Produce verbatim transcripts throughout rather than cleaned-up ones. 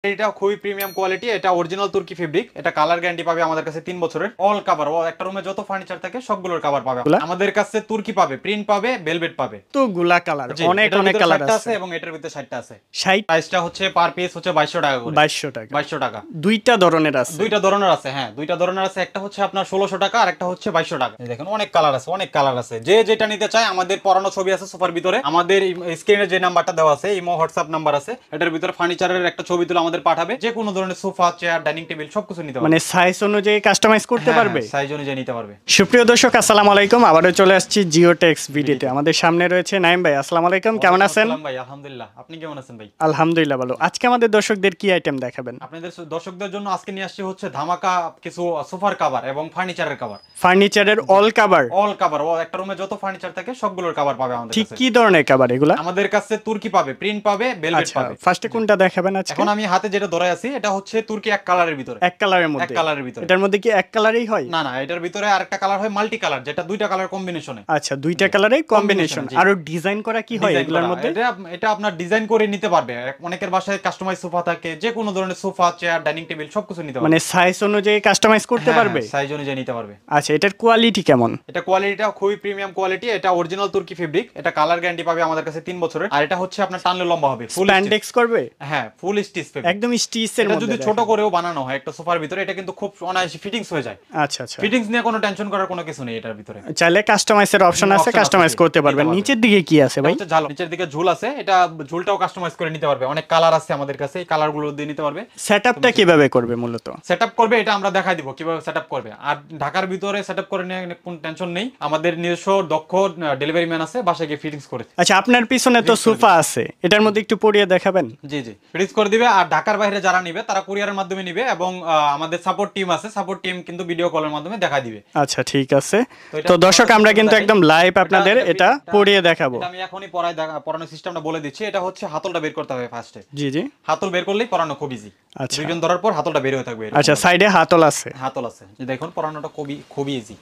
এটা খুবই premium quality, এটা অরিজিনাল তুর্কি ফেব্রিক, এটা কালার গ্যারান্টি পাবে আমাদের কাছে তিন বছরের। অল কভার, ও একটা রুমে যত ফার্নিচার থাকে সবগুলোর কভার পাবে আমাদের কাছে। তুর্কি পাবে, প্রিন্ট পাবে, ভেলভেট পাবে, তো গুলা কালার অনেক অনেক কালার আছে এবং এটার ভিতরে ষাট টা আছে। ষাট প্রাইসটা হচ্ছে পার পিস হচ্ছে বাইশশো টাকা করে। বাইশশো টাকা বাইশশো টাকা। দুইটা ধরনের আছে, দুইটা ধরনের আছে, হ্যাঁ দুইটা ধরনের আছে। একটা হচ্ছে আপনার ষোলোশো টাকা আর একটা হচ্ছে বাইশশো টাকা। দেখেন অনেক কালার আছে, অনেক কালার আছে। যে যেটা নিতে চায় আমাদের পরানো ছবি আছে সোফার ভিতরে, আমাদের স্ক্রিনে যে নাম্বারটা দেওয়া আছে ইমো হোয়াটসঅ্যাপ নাম্বার আছে, এটার ভিতরে ফার্নিচারের একটা ছবি তুলে আমাদের পাঠাবে। যে কোনো ধরনের সোফা, চেয়ার, ডাইনিং টেবিল সবকিছু নিতে পারবে, মানে সাইজ অনুযায়ী কাস্টমাইজ করতে পারবে, সাইজ অনুযায়ী নিতে পারবে। সুপ্রিয় দর্শক আসসালামু আলাইকুম, আবারো চলে আসছি জিও টেক্স বিডিতে। আমাদের সামনে রয়েছে নাইম ভাই। আসসালামু আলাইকুম, কেমন আছেন? আসসালাম ভাই, আলহামদুলিল্লাহ। আপনি কেমন আছেন ভাই? আলহামদুলিল্লাহ ভালো। আজকে আমাদের দর্শকদের কি আইটেম দেখাবেন? আপনাদের দর্শকদের জন্য আজকে নিয়ে আসছি হচ্ছে ধামাকা কিছু সোফার কভার এবং ফার্নিচারের কভার। ফার্নিচারের অল কভার, অল কভার, ও একটা রুমে যত ফার্নিচার থাকে সবগুলোর কভার পাবে আমাদের কাছে। ঠিক কি ধরনের কভার এগুলা? আমাদের কাছে তুর্কি পাবে, প্রিন্ট পাবে, ভেলভেট পাবে। ফার্স্টে কোনটা দেখাবেন আজকে? এখন আমি হাতে যেটা ধরে আছি এটা হচ্ছে তুর্কি এক কালারের ভিতরে। এক কালারের মধ্যে? এক কালারের ভিতরে। এটার মধ্যে কি এক কালারই হয়? না না, এটার ভিতরে আরেকটা কালার হয় মাল্টি কালার, যেটা দুইটা কালার কম্বিনেশনে। আচ্ছা, দুইটা কালারের কম্বিনেশন। আর ডিজাইন করা কি হয় এগুলোর মধ্যে? এটা এটা আপনার ডিজাইন করে নিতে পারবে। অনেকের বাসায় কাস্টমাইজ সোফা থাকে, যে কোনো ধরনের সোফা, চেয়ার, ডাইনিং টেবিল সবকিছু নিতে পারবে, মানে সাইজ অনুযায়ী কাস্টমাইজ করতে পারবে, সাইজ অনুযায়ী নিতে পারবে। আচ্ছা, এটার কোয়ালিটি কেমন? এটা কোয়ালিটিটা খুবই প্রিমিয়াম কোয়ালিটি, এটা অরিজিনাল তুর্কি ফেব্রিক, এটা কালার গ্যারান্টি পাবে আমাদের কাছে তিন বছরের। আর এটা হচ্ছে আপনার টানলে লম্বা হবে, ফুল স্প্যান্ডেক্স করবে, হ্যাঁ ফুল স্টিচ ফেব্রিক, একদম স্টিচের মধ্যে। যদি ছোট করেও বানানো হয় একটা সোফার ভিতরে, এটা কিন্তু খুব অনায়াসে ফিটিংস হয়ে যায়। আচ্ছা আচ্ছা, ফিটিংস নিয়ে কোনো টেনশন করার কোনো কিছু নেই এটার ভিতরে। চাইলে কাস্টমাইজের অপশন আছে, কাস্টমাইজ করতে পারবেন। নিচের দিকে কি আছে ভাই? ঝাল, নিচের দিকে ঝুল আছে, এটা ঝুলটাও কাস্টমাইজ করে নিতে পারবে। অনেক কালার আছে আমাদের কাছে, এই কালারগুলো দিয়ে নিতে পারবে। সেটআপটা কিভাবে করবে মূলত? সেটআপ করবে এটা আমরা দেখাই দিব কিভাবে সেটআপ করবে। আর ঢাকার ভিতরে সেটআপ করে নিয়ে কোনো টেনশন নেই, আমাদের নিজস্ব দক্ষ ডেলিভারি ম্যান আছে, বাসায় গিয়ে ফিটিংস করে। আচ্ছা, আপনার পিছনে তো সোফা আছে, এটার মধ্যে একটু পরিয়ে দেখাবেন? জি জি, ফিটিংস করে দিবে। আর ঢাকার বাইরে যারা নিবে তারা কুরিয়ারের মাধ্যমে নিবে, এবং আমাদের সাপোর্ট টিম আছে, সাপোর্ট টিম কিন্তু ভিডিও কলের মাধ্যমে দেখাই দিবে। আচ্ছা ঠিক আছে। তো দর্শক আমরা কিন্তু একদম লাইভ আপনাদের এটা পরিয়ে দেখাবো। আমি এখনই পরাই পরানোর সিস্টেমটা বলে দিচ্ছি। এটা হচ্ছে হাতলটা বের করতে হবে ফার্স্টে। জি জি, হাতল বের করলেই পরানো খুব ইজি। আচ্ছা, দুইজন ধরার পর হাতলটা বের হয়ে থাকবে। আচ্ছা, সাইডে হাতল আছে? হাতল আছে, যে দেখুন পরানোটা খুবই খুবই ইজি।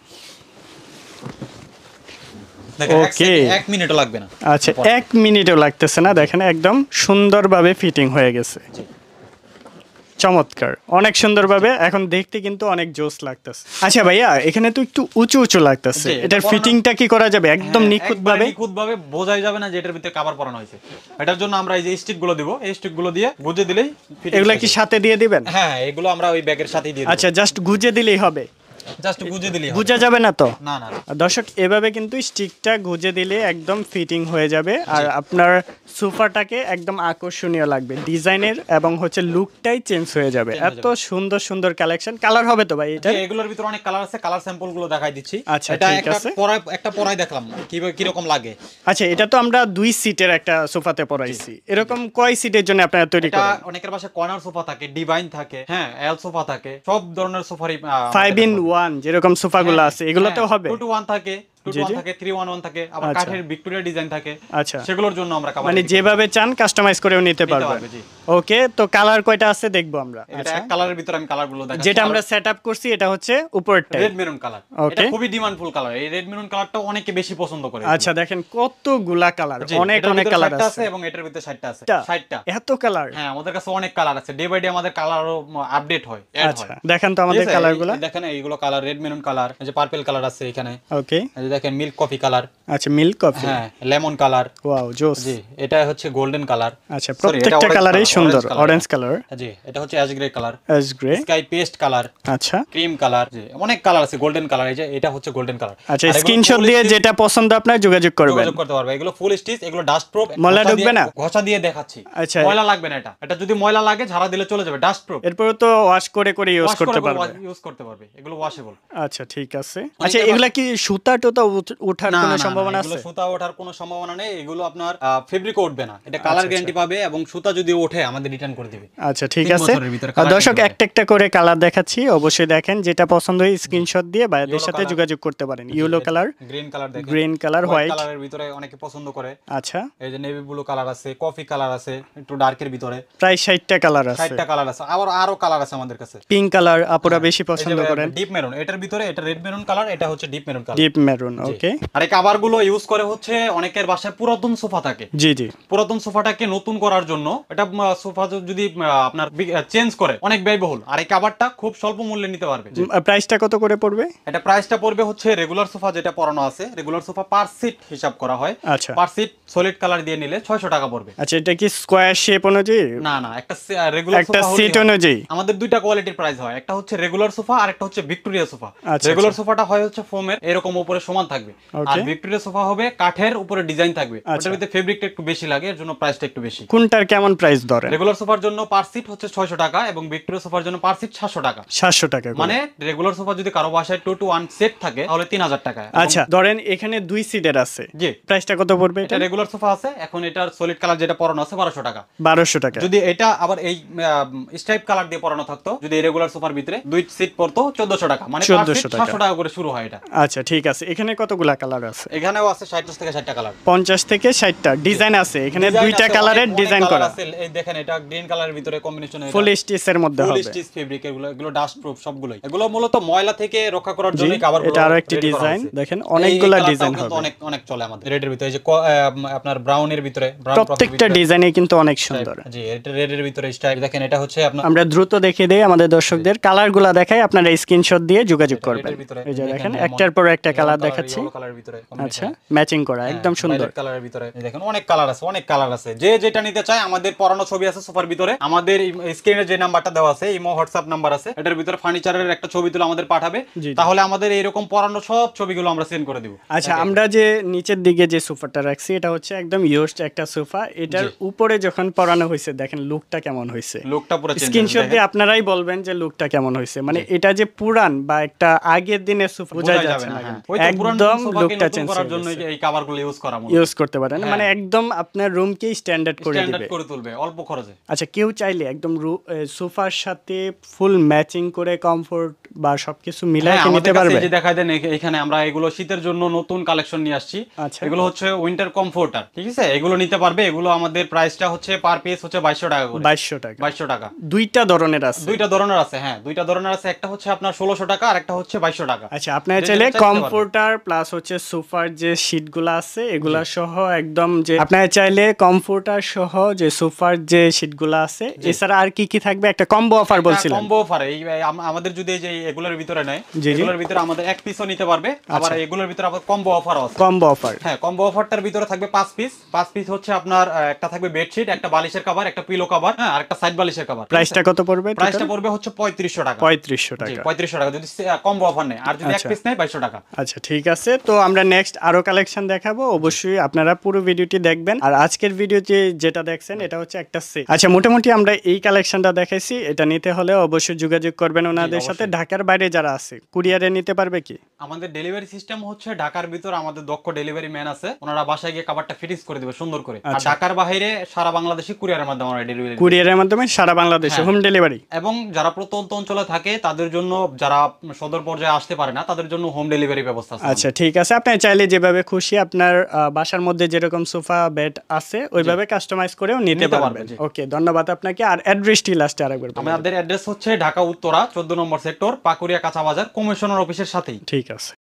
ওকে, এক মিনিটও লাগবে না। আচ্ছা, এক মিনিটও লাগতেছে না। দেখেন একদম সুন্দরভাবে ফিটিং হয়ে গেছে, চমৎকার, অনেক সুন্দরভাবে। এখন দেখতে কিন্তু অনেক জোস লাগতেছে। আচ্ছা ভাইয়া, এখানে তো একটু উঁচু উঁচু লাগতেছে, এটার ফিটিংটা কি করা যাবে একদম নিখুঁত ভাবে? নিখুঁত ভাবে বোঝাই যাবে না যে এটার ভিতরে কভার পরানো হয়েছে। এটার জন্য আমরা এই যে স্টিক গুলো দিব, এই স্টিক গুলো দিয়ে গুজে দিলেই। এগুলা কি সাথে দিয়ে দিবেন? হ্যাঁ, এগুলো আমরা ওই ব্যাগের সাথেই দিয়ে দেব। আচ্ছা, জাস্ট গুজে দিলেই হবে? জাস্ট গুজে দিলেই হবে, গুজা যাবে না তো? না না। দর্শক, এভাবে কিন্তু স্টিকটা গুজে দিলে একদম ফিটিং হয়ে যাবে, আর আপনার সোফাটাকে একদম আকর্ষণীয় লাগবে, ডিজাইনের এবং হচ্ছে লুকটাই চেঞ্জ হয়ে যাবে। এত সুন্দর সুন্দর কালেকশন। কালার হবে তো ভাই এটা? এগুলোর ভিতরে অনেক কালার আছে, কালার স্যাম্পল গুলো দেখাই দিচ্ছি। আচ্ছা এটা ঠিক একটা আছে, পরাই একটা পরাই দেখলাম কিভাবে কি রকম লাগে। আচ্ছা, এটা তো আমরা দুই সিটের একটা সোফাতে পরাইছি, এরকম কয় সিটের জন্য আপনারা তৈরি করেন? এটা অনেকের বাসায় কর্নার সোফা থাকে, ডিভাইন থাকে, হ্যাঁ এল সোফা থাকে, সব ধরনের সোফারই ফাইভ ইন ওয়ান যেরকম সোফাগুলো আছে এগুলোতেও হবে। টু টু ওয়ান থাকে, টু টু ওয়ান থাকে, থ্রি ওয়ান ওয়ান থাকে, আবার কাঠের ভিক্টোরিয়া ডিজাইন থাকে। আচ্ছা, সেগুলোর জন্য আমরা কভার, মানে যেভাবে চান কাস্টমাইজ করেও নিতে পারবেন। ওকে, তো কালার কয়টা আছে দেখবো আমরা? এটা এক কালারের ভিতরে আমি কালারগুলো দেখাচ্ছি। যেটা আমরা সেটআপ করছি এটা হচ্ছে উপরটা রেড মেরুন কালার। এটা খুবই ডিমান্ডফুল কালার, এই রেড মেরুন কালারটা অনেকে বেশি পছন্দ করে। আচ্ছা, দেখেন কতগুলা কালার, অনেক অনেক কালার আছে, এবং এটার ভিতরে ষাট টা আছে। ষাট টা এত কালার? হ্যাঁ, আমাদের কাছে অনেক কালার আছে, ডে বাই ডে আমাদের কালারও আপডেট হয়, এড হয়। আচ্ছা, দেখেন তো আমাদের কালারগুলো। দেখেন এইগুলো কালার, রেড মেরুন কালার, এই যে পার্পল কালার আছে এখানে। ওকে, এই যে দেখেন মিল্ক কফি কালার। আচ্ছা, মিল্ক কফি, হ্যাঁ লেমন কালার। ওয়াও, জোস। জি, এটা হচ্ছে গোল্ডেন কালার। আচ্ছা, প্রত্যেকটা কালারই সুন্দর। Orange colour. জি, এটা হচ্ছে ash grey colour. Ash grey, sky paste colour. আচ্ছা, ক্রিম কালার। জি, অনেক কালার আছে। গোল্ডেন কালার, এই যে এটা হচ্ছে গোল্ডেন কালার। আচ্ছা, স্ক্রিনশট দিয়ে যেটা পছন্দ আপনার যোগাযোগ করবেন, যোগাযোগ করতে পারবে। এগুলো ফুল স্টিচ, এগুলো ডাস্ট প্রুফ, ময়লা ঢুকবে না। ঘষা দিয়ে দেখাচ্ছি। আচ্ছা, ময়লা লাগবে না। এটা এটা যদি ময়লা লাগে ঝাড়া দিলে চলে যাবে, ডাস্ট প্রুফ। এরপর তো ওয়াশ করে করে ইউজ করতে পারবে, ইউজ করতে পারবে, এগুলো ওয়াশেবল। আচ্ছা ঠিক আছে। আচ্ছা, এগুলা কি সুতা টুতা ওঠার কোনো সম্ভাবনা আছে? এগুলো সুতা ওঠার কোনো সম্ভাবনা নেই, এগুলো আপনার ফেব্রিক উঠবে না। এটা কালার গ্যারান্টি পাবে, এবং সুতা যদি ওঠে আমাদের রিটার্ন করে দিবে। আচ্ছা ঠিক আছে। দর্শক, একটা একটা করে কালার দেখাচ্ছি, অবশ্যই দেখেন, যেটা পছন্দ হয় স্ক্রিনশট দিয়ে ভাইদের সাথে যোগাযোগ করতে পারেন। ইয়েলো কালার, গ্রিন কালার, দেখেন গ্রিন কালার, হোয়াইট কালারের ভিতরে অনেকে পছন্দ করে। আচ্ছা, এই যে নেভি ব্লু কালার আছে, কফি কালার আছে, একটু ডার্কের ভিতরে প্রায় ষাট টা কালার আছে। ষাট টা কালার আছে, আবার আরো কালার আছে আমাদের কাছে। পিঙ্ক কালার আপুরা বেশি পছন্দ করেন। ডিপ মেরুন, এটার ভিতরে এটা রেড মেরুন কালার, এটা হচ্ছে deep maroon colour. Deep maroon, okay. আর এই কভারগুলো ইউজ করে হচ্ছে অনেকের বাসায় পুরাতন সোফা থাকে। জি জি, পুরাতন সোফাটাকে নতুন করার জন্য, এটা সোফা যদি আহ, আপনার চেঞ্জ করে অনেক ব্যয়বহুল, আর এই কভারটা খুব স্বল্প মূল্যে নিতে পারবে। প্রাইসটা কত করে পড়বে? এটা প্রাইসটা পড়বে হচ্ছে রেগুলার সোফা যেটা পরানো আছে, রেগুলার সোফা পার সিট হিসাব করা হয়, আচ্ছা পার সিট সলিড কালার দিয়ে নিলে ছয়শো টাকা পড়বে। আচ্ছা, এটা কি স্কয়ার শেপ অনুযায়ী? না না, একটা রেগুলার একটা সোফা সিট অনুযায়ী আমাদের দুইটা কোয়ালিটির প্রাইস হয়, একটা হচ্ছে রেগুলার সোফা আর একটা হচ্ছে ভিক্টোরিয়া সোফা। আচ্ছা, রেগুলার সোফাটা হয় হচ্ছে ফোমের, এরকম উপরে সমান থাকবে, আর Okay. ভিক্টোরিয়া সোফা হবে কাঠের উপরে ডিজাইন থাকবে, আচ্ছা। ওটার ভিতরে ফেব্রিকটা একটু বেশি লাগে, এর জন্য প্রাইসটা একটু বেশি। কোনটার কেমন প্রাইস ধরে? রেগুলার সোফার জন্য পার সিট হচ্ছে ছয়শো টাকা এবং ভিক্টোরিয়া সোফার জন্য পার সিট সাতশো টাকা। সাতশো টাকা করে। মানে রেগুলার সোফা যদি কারো বাসায় টু টু ওয়ান সেট থাকে তাহলে তিন হাজার টাকা। আচ্ছা, ধরেন এখানে দুই সিটের আছে, জি। প্রাইসটা কত পড়বে? এটা রেগুলার সোফা আছে, এখন এটার সলিড কালার যেটা পরানো আছে বারোশো টাকা। বারোশো টাকা। যদি এটা আবার এই স্ট্রাইপ কালার দিয়ে পরানো থাকতো, যদি রেগুলার সোফার ভিতরে দুই সিট পড়তো চোদ্দশো টাকা, মানে চোদ্দশো টাকা। সাতশো টাকা করে শুরু হয় এটা। আচ্ছা ঠিক আছে, এখানে কতগুলা কালার আছে? এখানেও আছে ষাট থেকে ষাটটা কালার, পঞ্চাশ থেকে ষাটটা ডিজাইন আছে এখানে, ডিজাইন দুইটা আছে, কালারের অনেক- অনেক ডিজাইন কালার করা আছে। এই দেখেন এটা গ্রিন কালারের ভিতরে কম্বিনেশন, ফুল স্টিচের মধ্যে ফুল হবে। স্টিচ ফেব্রিক, এগুলো এগুলো ডাস্ট প্রুফ সবগুলোই, এগুলো মূলত ময়লা থেকে রক্ষা করার জি, জন্য কভারগুলো। এটা আরো একটি ডিজাইন দেখেন, অনেকগুলা ডিজাইন হবে, অনেক অনেক চলে আমাদের রেডের ভিতরে, এই যে ক- আহ, আপনার ব্রাউনের ভিতরে, ব্রাউন প্রত্যেকটা ডিজাইনে কিন্তু অনেক সুন্দর। জি, এটা রেডের ভিতরে স্টাইল দেখেন, এটা হচ্ছে আপনার আমরা দ্রুত দেখিয়ে দেই আমাদের দর্শকদের, কালারগুলা দেখাই, আপনারা স্ক্রিনশট দিয়ে যোগাযোগ করবেন। রেডের ভিতরে এই যে দেখেন lemon, একটার পর একটা কালার lemon দেখাচ্ছি। yellow কালারের ভিতরে আচ্ছা, combination। ম্যাচিং করা একদম হ্যাঁ, সুন্দর। violet কালারের ভিতরে এই দেখেন অনেক কালার আছে, অনেক কালার আছে, যে যেটা নিতে চায় আমাদের পরানো ছবি আছে সোফার ভিতরে, আমাদের স্ক্রিনে যে নাম্বারটা দেওয়া আছে ইমো হোয়াটসঅ্যাপ নাম্বার আছে, এটার ভিতরে ফার্নিচারের একটা ছবি তুলে আমাদের পাঠাবে, জি, জি। তাহলে আমাদের এরকম পরানো সব ছবিগুলো আমরা সেন্ড করে দিব। আচ্ছা, আমরা যে নিচের দিকে যে সোফাটা রাখছি এটা হচ্ছে একদম ইউজড একটা সোফা, এটার উপরে যখন পরানো হয়েছে দেখেন লুকটা কেমন হয়েছে, লুকটা পুরো চেঞ্জ। স্ক্রিনশট দিয়ে আপনারাই বলবেন যে লুকটা কেমন হয়েছে, মানে এটা যে পুরান বা একটা আগের দিনের সোফা বোঝা যাচ্ছে না, একদম লুকটা চেঞ্জ করার জন্য এই কভারগুলো ইউজ করা মূলত ইউজ করতে পারেন, মানে একদম আপনার রুমকে স্ট্যান্ডার্ড করে স্ট্যান্ডার্ড দিবে, করে তুলবে অল্প খরচে। আচ্ছা, কেউ চাইলে একদম সোফার সাথে ফুল ম্যাচিং করে কমফোর্ট বা সবকিছু মিলাই হ্যাঁ, কি আমাদের নিতে কাছে পারবে? এই যে দেখাই দেন, এখ- এখানে আমরা এগুলো শীতের জন্য নতুন কালেকশন নিয়ে আসছি। আচ্ছা। এগুলো হচ্ছে উইন্টার কমফোর্টার, ঠিক আছে, এগুলো নিতে পারবে। এগুলো আমাদের প্রাইসটা হচ্ছে পার পিস হচ্ছে বাইশশো টাকা করে। বাইশশো টাকা। বাইশশো টাকা। দুইটা ধরনের আছে? দুইটা ধরনের আছে, হ্যাঁ দুইটা ধরনের আছে, একটা হচ্ছে আপনার ষোলোশো টাকা আর একটা হচ্ছে বাইশশো টাকা। আচ্ছা, আপনারা চাইলে কমফোর্টার প্লাস হচ্ছে সোফার যে শীটগুলো আছে এগুলা সহ একদম, যে আপনারা চাইলে কমফোর্টার সহ যে সোফার যে শীটগুলো আছে, এছাড়া আর কি কি থাকবে? একটা কম্বো অফার বলছিলেন। কম্বো অফার এই আম- আমাদের যদি এই যে এগুলোর ভিতরে নেয়, জি, জি। এগুলোর ভিতরে আমাদের এক পিসও নিতে পারবে, আবার এগুলোর ভিতরে আবার কম্বো অফারও আছে। কম্বো অফার, হ্যাঁ, কম্বো অফারটার ভিতরে থাকবে পাঁচ পিস। পাঁচ পিস হচ্ছে আপনার আহ, একটা থাকবে বেডশিট, একটা বালিশের কভার, একটা পিলো কভার, হ্যাঁ, আর একটা সাইড বালিশের কভার। প্রাইসটা কত পড়বে? প্রাইসটা পড়বে হচ্ছে পঁয়ত্রিশশো টাকা। পঁয়ত্রিশশো জি, টাকা। পঁয়ত্রিশশো টাকা যদি কম্বো অফার নেয়, আর যদি এক আচ্ছা। পিস নেয় বাইশশো টাকা। আচ্ছা ঠিক আছে, তো আমরা নেক্সট আরো কালেকশন দেখাবো, অবশ্যই আপনারা পুরো ভিডিওটি দেখবেন। আর আজকের ভিডিওতে যেটা দেখছেন এটা হচ্ছে একটা সেট। আচ্ছা, মোটামুটি আমরা এই কালেকশনটা দেখাইছি, এটা নিতে হলে অবশ্যই যোগাযোগ করবেন ওনাদের সাথে। ঢাকার বাইরে যারা আছে কুরিয়ারে নিতে পারবে কি? আমাদের ডেলিভারি সিস্টেম হচ্ছে ঢাকার ভিতর আমাদের দক্ষ ডেলিভারি ম্যান আছে, ওনারা বাসায় গিয়ে খাবারটা ফিটিংস করে দিবে সুন্দর করে। আর ঢাকার বাইরে সারা বাংলাদেশে কুরিয়ারের মাধ্যমে আমরা ডেলিভারি কুরিয়ারের মাধ্যমে সারা বাংলাদেশে হোম ডেলিভারি। এবং যারা প্রত্যন্ত অঞ্চলে থাকে তাদের জন্য, যারা সদর পর্যায়ে আসতে পারে না তাদের জন্য হোম ডেলিভারি ব্যবস্থা আছে। আচ্ছা ঠিক আছে, আপনি চাইলে যেভাবে খুশি আপনার আহ, বাসার মধ্যে যেরকম সোফা বেড আছে ওইভাবে কাস্টমাইজ করেও নিতে নিতে পারবেন। পারবে, জি। ওকে, ধন্যবাদ আপনাকে। আর অ্যাড্রেসটি লাস্টে আরেকবার বলুন। আমাদের অ্যাড্রেস হচ্ছে ঢাকা উত্তরা চোদ্দ নম্বর সেক্টর, পাকুরিয়া কাঁচা বাজার, কমিশনার অফিসের সাথেই। ঠিক আছে।